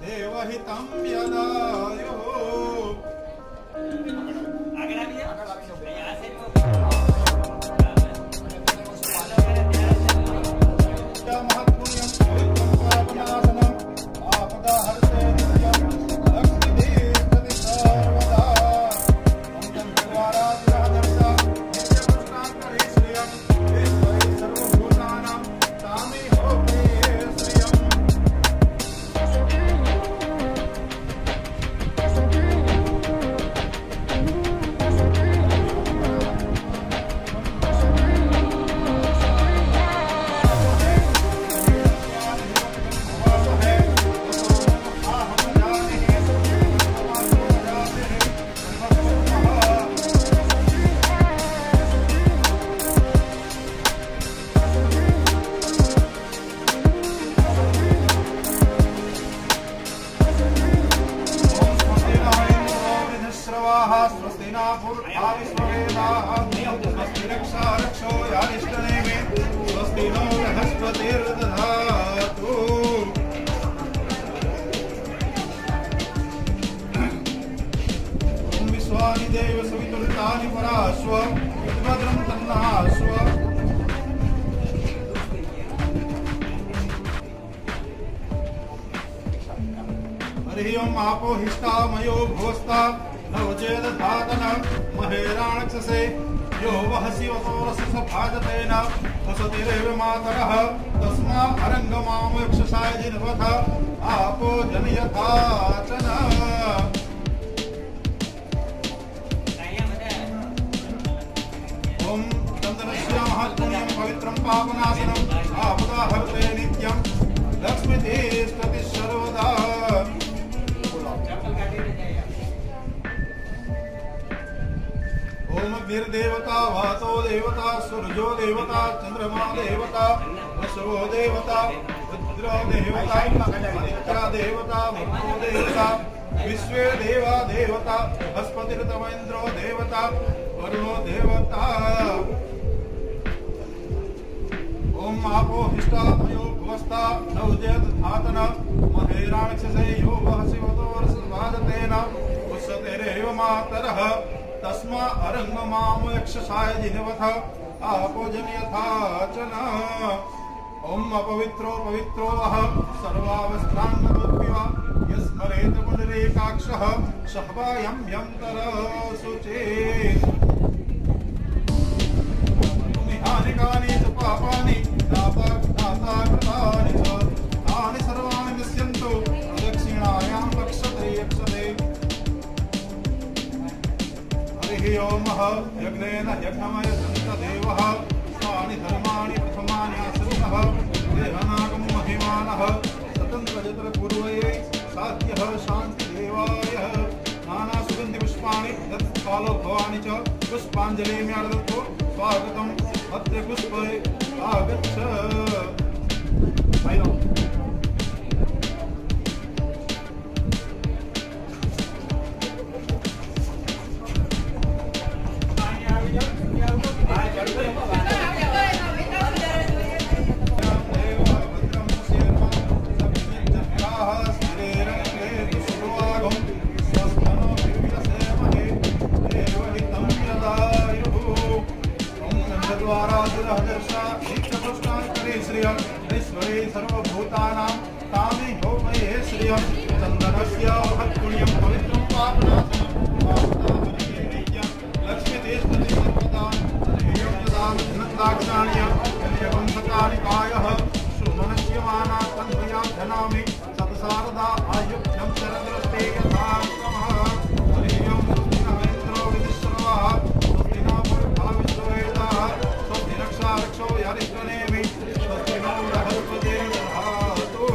देवहितं यदायुः आपो हिष्टा मयो भुवस्ता नवचेद धातन महेराणक्षसे यो वहसि वतोरस्य भाजतेन वसतिरेव मातरः तस्मा अरंगमाम यक्षसाय जिनवथ आपो जनयथाचन ओम चंदनस्य महात्म्यं पवित्रं पावनासनं आपदा हरते नित्यं लक्ष्मीते स्तुति सर्वदा ओम वीरदेवता वातो देवता सूर्यो देवता चंद्रमा देवता वसवो देवता रुद्र देवता आदित्य देवता मरुतो देवता विश्वे देवा देवता बृहस्पतिर्तमेन्द्रो देवता वरुणो देवता ओम आपो हिष्टा मयो भुवस्ता नवजेत धातन महेराणक्षसे यो वहसि वतोरसभाजतेन वसतेरेव मातरः तस्मा अरंगमाम यक्षसाय जिनवथ आपो जनयथाचन ओम अपवित्रो पवित्रो वः सर्वावस्थांगमोऽप्यवा यस्मरेत पुनरेकाक्षः सहवायं यन्तरशुचेत् निहानिकानि च पापानि दाताकृतानि च तानि सर्वाणि नश्यन्तु प्रदक्षिणायां रक्षते यक्षते ओमः यज्ञेन यज्ञमय सन्तदेवः तानि धर्माणि प्रथमानि आसन्नः देहनागं महिमानः स्वतन्त्रजत्र पूर्वये साध्यः शान्तिदेवाय नानासुगन्धिपुष्पाणि तत्कालो भवानि च पुष्पाञ्जलिम्यादत्तो स्वागतम् अत्र पुष्पे आगच्छ सर्वभूतानां तानि होमये श्रियं चन्दनस्य महत्पुण्यं पवित्रं पावनासनं लक्ष्मीदेशति सर्वदा नन्दाक्षाण्य कन्यवंशकालिकायः सुमनस्य माना तन्मया धनामि सतसारदा आयुक्तं शरदृष्टे यथा हरियं नवेन्द्रो विधिश्रवः स्वस्तिना पुरुषा विश्ववेदाः स्वस्ति रक्षा रक्षो यारिष्टनेमि स्वस्ति नो बृहस्पतिर्दधातु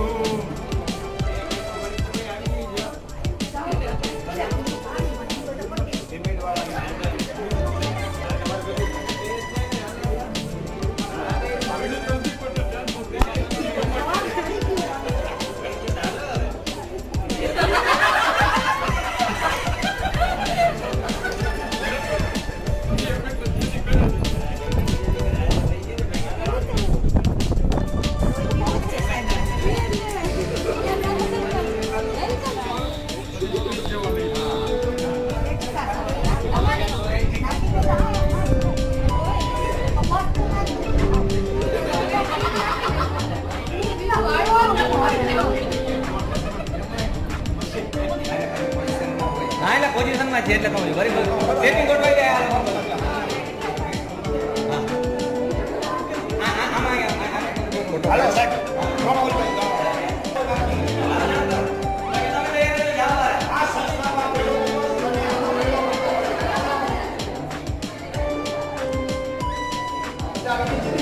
પોઝિશનમાં છે એટલે કહું છું બરાબર સેટિંગ ગોઠવાઈ જાય હાલો સાહેબ ચાલો